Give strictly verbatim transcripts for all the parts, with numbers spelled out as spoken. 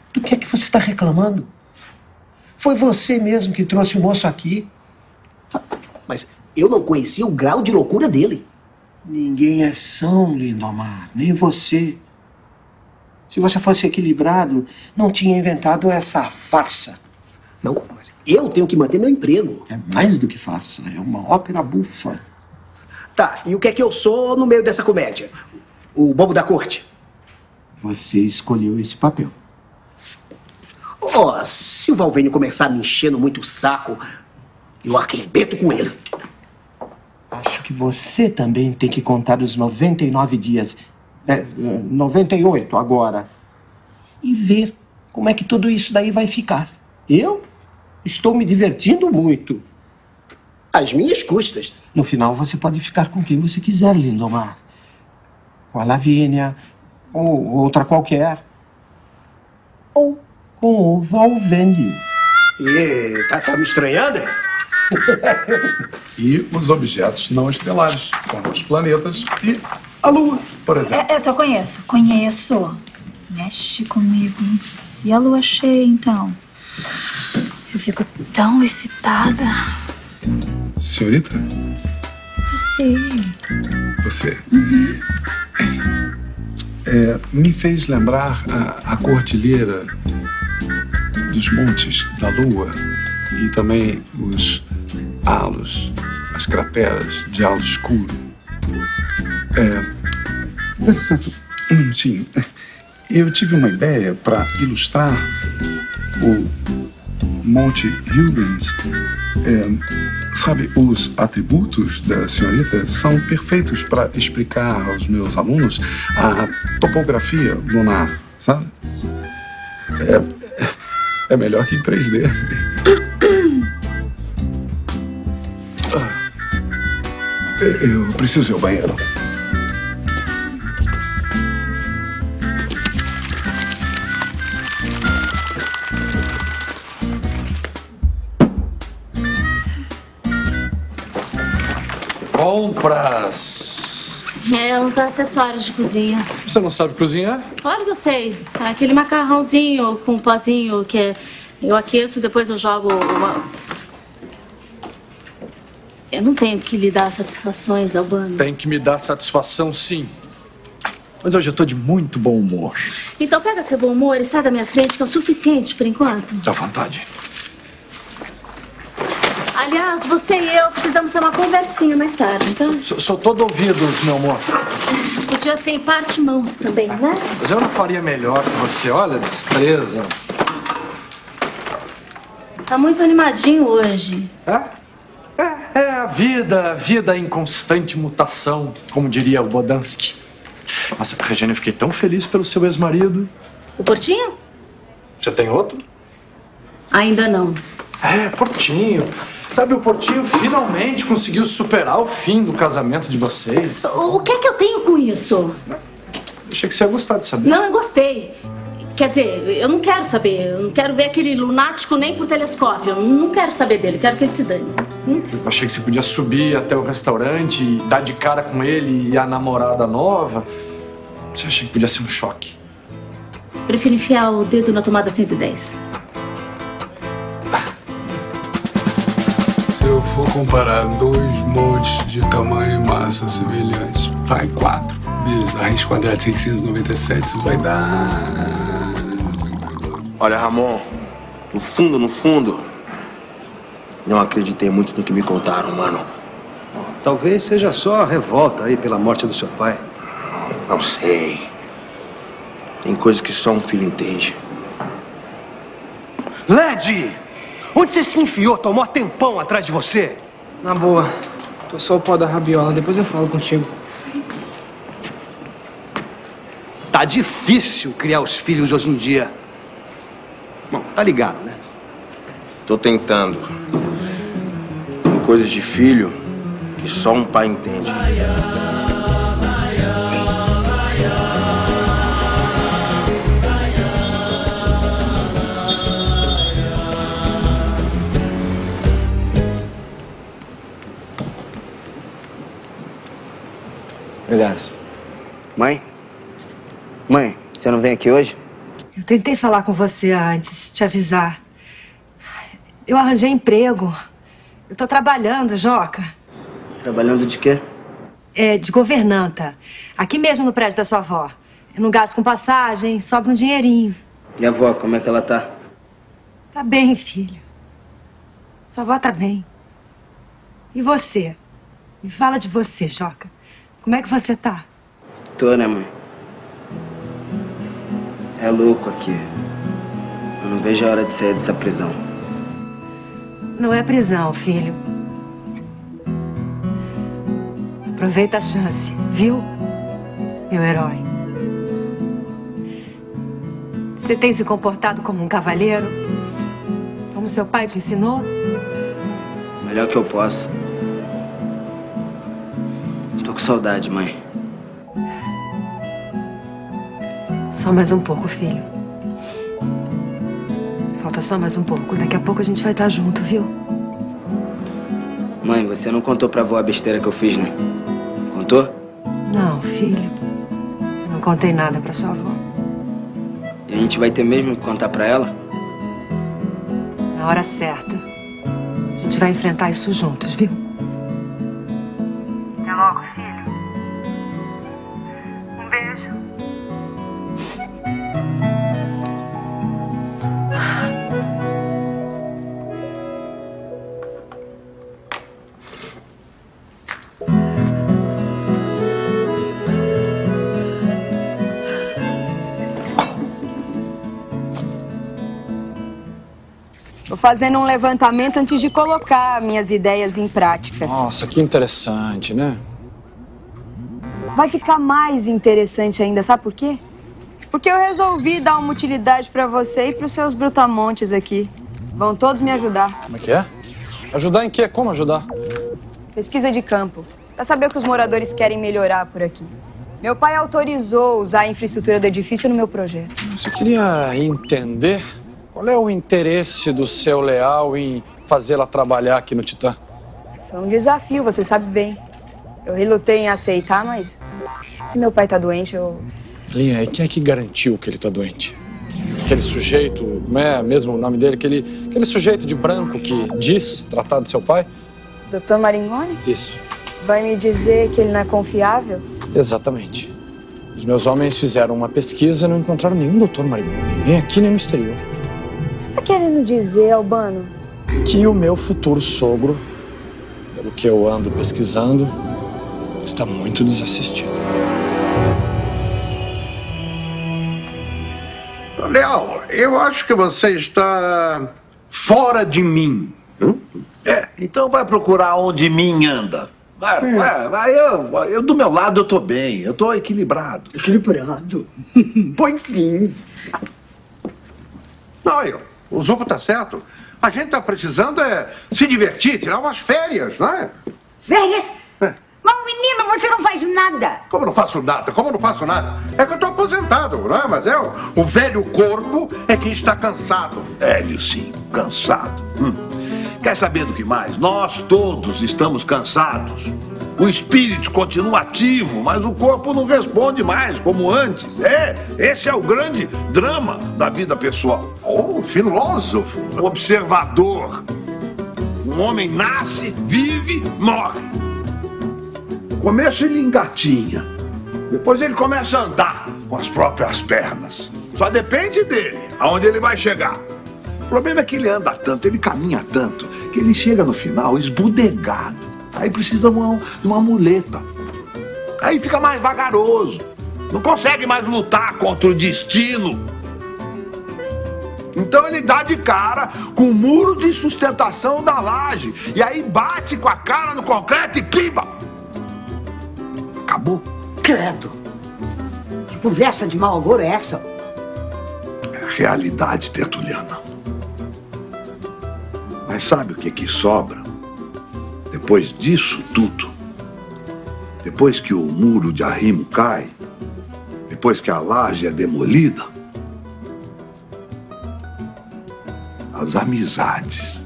Do que é que você está reclamando? Foi você mesmo que trouxe o moço aqui. Mas eu não conhecia o grau de loucura dele. Ninguém é são, Lindomar, nem você. Se você fosse equilibrado, não tinha inventado essa farsa. Não, mas eu tenho que manter meu emprego. É mais do que farsa, é uma ópera bufa. Tá, e o que é que eu sou no meio dessa comédia? O bobo da corte? Você escolheu esse papel. Ó, oh, se o Valvênio começar me enchendo muito o saco, eu arrebento com ele. Acho que você também tem que contar os noventa e nove dias, é, noventa e oito agora, e ver como é que tudo isso daí vai ficar. Eu estou me divertindo muito. Às minhas custas. No final, você pode ficar com quem você quiser, Lindomar. Com a Lavínia, ou outra qualquer. Ou com o Valvênio. E tá, tá me estranhando? E os objetos não estelares, como os planetas e a Lua, por exemplo. É, essa eu conheço. Conheço. Mexe comigo. E a lua cheia, então? Eu fico tão excitada. Senhorita? Você. Você. Uhum. É, me fez lembrar a, a cordilheira dos montes da Lua e também os halos, as crateras de halo escuro. É, dá licença, um minutinho. Eu tive uma ideia para ilustrar o Monte Huygens. É, sabe, os atributos da senhorita são perfeitos para explicar aos meus alunos a topografia lunar, sabe? É, é melhor que em três D. Eu preciso ir ao banheiro. Compras. É, uns acessórios de cozinha. Você não sabe cozinhar? Claro que eu sei. Aquele macarrãozinho com pozinho que eu aqueço, depois eu jogo uma... Eu não tenho que lhe dar satisfações, Albano. Tem que me dar satisfação, sim. Mas hoje eu tô de muito bom humor. Então pega seu bom humor e sai da minha frente, que é o suficiente por enquanto. Dá vontade. Aliás, você e eu precisamos ter uma conversinha mais tarde, tá? Sou, sou todo ouvidos, meu amor. Podia ser em parte mãos também, né? Mas eu não faria melhor que você. Olha, destreza. Tá muito animadinho hoje. É? É, é a vida, a vida em constante mutação, como diria o Bodansky. Nossa, Regina, eu fiquei tão feliz pelo seu ex-marido. O Portinho? Você tem outro? Ainda não. É, Portinho. Sabe, o Portinho finalmente conseguiu superar o fim do casamento de vocês. O, o que é que eu tenho com isso? Achei que você ia gostar de saber. Não, eu gostei. Quer dizer, eu não quero saber. Eu não quero ver aquele lunático nem por telescópio. Eu não quero saber dele. Quero que ele se dane. Hum? Eu achei que você podia subir até o restaurante e dar de cara com ele e a namorada nova. Você achei que podia ser um choque. Prefiro enfiar o dedo na tomada cento e dez. Se eu for comparar dois montes de tamanho e massa semelhantes, vai quatro vezes a raiz quadrada de seiscentos e noventa e sete, isso vai dar... Olha, Ramon, no fundo, no fundo, não acreditei muito no que me contaram, mano. Talvez seja só a revolta aí pela morte do seu pai. Não sei. Tem coisa que só um filho entende. Led! Onde você se enfiou? Tomou tempão atrás de você? Na boa. Tô só o pó da rabiola. Depois eu falo contigo. Tá difícil criar os filhos hoje em dia. Bom, tá ligado, né? Tô tentando. Tem coisas de filho que só um pai entende. Obrigado. Mãe? Mãe, você não vem aqui hoje? Eu tentei falar com você antes, te avisar. Eu arranjei emprego. Eu tô trabalhando, Joca. Trabalhando de quê? É, de governanta. Aqui mesmo no prédio da sua avó. Eu não gasto com passagem, sobra um dinheirinho. E a avó, como é que ela tá? Tá bem, filho. Sua avó tá bem. E você? Me fala de você, Joca. Como é que você tá? Tô, né, mãe? É louco aqui. Eu não vejo a hora de sair dessa prisão. Não é prisão, filho. Aproveita a chance, viu, meu herói? Você tem se comportado como um cavalheiro? Como seu pai te ensinou? Melhor que eu posso. Tô com saudade, mãe. Só mais um pouco, filho. Falta só mais um pouco. Daqui a pouco a gente vai estar junto, viu? Mãe, você não contou pra avó a besteira que eu fiz, né? Contou? Não, filho. Eu não contei nada pra sua avó. E a gente vai ter mesmo que contar pra ela? Na hora certa. A gente vai enfrentar isso juntos, viu? Até logo, filho. Um beijo. Tô fazendo um levantamento antes de colocar minhas ideias em prática. Nossa, que interessante, né? Vai ficar mais interessante ainda, sabe por quê? Porque eu resolvi dar uma utilidade pra você e pros seus brutamontes aqui. Vão todos me ajudar. Como é que é? Ajudar em quê? Como ajudar? Pesquisa de campo, pra saber o que os moradores querem melhorar por aqui. Meu pai autorizou usar a infraestrutura do edifício no meu projeto. Você queria entender qual é o interesse do seu Leal em fazê-la trabalhar aqui no Titã? Foi um desafio, você sabe bem. Eu relutei em aceitar, mas se meu pai tá doente, eu... Linha, e quem é que garantiu que ele tá doente? Aquele sujeito, como é mesmo o nome dele? Aquele, aquele sujeito de branco que diz tratar do seu pai? doutor Maringoni? Isso. Vai me dizer que ele não é confiável? Exatamente. Os meus homens fizeram uma pesquisa e não encontraram nenhum doutor Maringoni, nem aqui nem no exterior. Você tá querendo dizer, Albano? Que o meu futuro sogro, pelo que eu ando pesquisando, está muito desassistido. Leal, eu acho que você está fora de mim. Hum? É, então vai procurar onde mim anda. Vai, hum. vai, vai eu, eu, do meu lado eu tô bem, eu tô equilibrado. Equilibrado? Pois sim. Não, eu, o Zupo tá certo. A gente tá precisando é se divertir, tirar umas férias, não é? Férias? É. Mas, menino, você não faz nada. Como não faço nada? Como não faço nada? É que eu tô aposentado, não é? Mas é o, o velho corpo é que está cansado. Velho, sim, cansado. Hum. Quer saber do que mais? Nós todos estamos cansados. O espírito continua ativo, mas o corpo não responde mais como antes. É, esse é o grande drama da vida pessoal. Oh, filósofo. Observador. Um homem nasce, vive, morre. No começo ele engatinha. Depois ele começa a andar com as próprias pernas. Só depende dele, aonde ele vai chegar. O problema é que ele anda tanto, ele caminha tanto, que ele chega no final esbudegado. Aí precisa de uma, de uma muleta. Aí fica mais vagaroso. Não consegue mais lutar contra o destino. Então ele dá de cara com o muro de sustentação da laje. E aí bate com a cara no concreto e pimba! Acabou. Credo. Que conversa de mau agouro é essa? É a realidade tertuliana. Mas sabe o que que sobra? Depois disso tudo, depois que o muro de arrimo cai, depois que a laje é demolida, as amizades,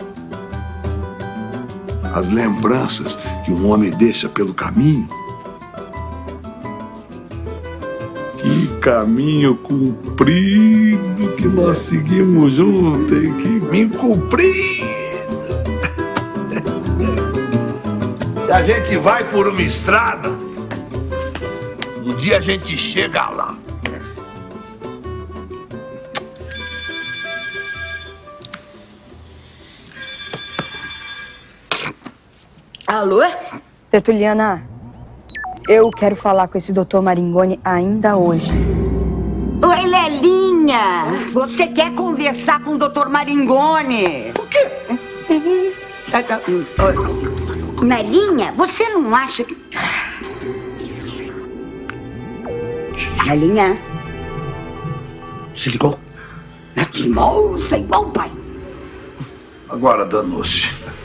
as lembranças que um homem deixa pelo caminho, que caminho comprido que nós seguimos juntos, hein? Que caminho comprido. Se a gente vai por uma estrada, um dia a gente chega lá. Alô? Tertuliana, eu quero falar com esse doutor Maringoni ainda hoje. Oi, Lelinha. Você quer conversar com o doutor Maringoni? O quê? Lelinha, você não acha que... Lelinha? Se ligou? Que moça igual o pai. Agora danou-se.